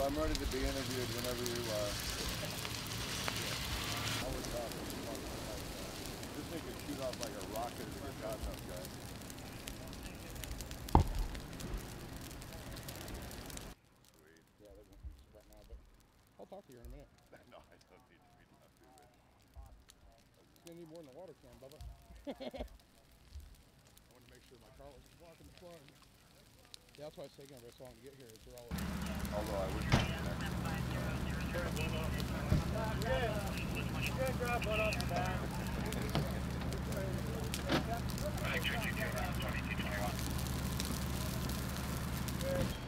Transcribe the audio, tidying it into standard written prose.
I'm ready to be interviewed whenever you are. This thing could shoot off like a rocket if you're got enough, guys. Sweet. Yeah, they won't use it right now, but I'll talk to you in a minute. No, I don't need to be talked to, Rich. It's gonna need more than a water can, Bubba. I want to make sure my car wasn't blocking the plug. Yeah, that's why it's taking us so long to get here. Is they're all. Although I wish I could connect. Good drop one off the back. Good.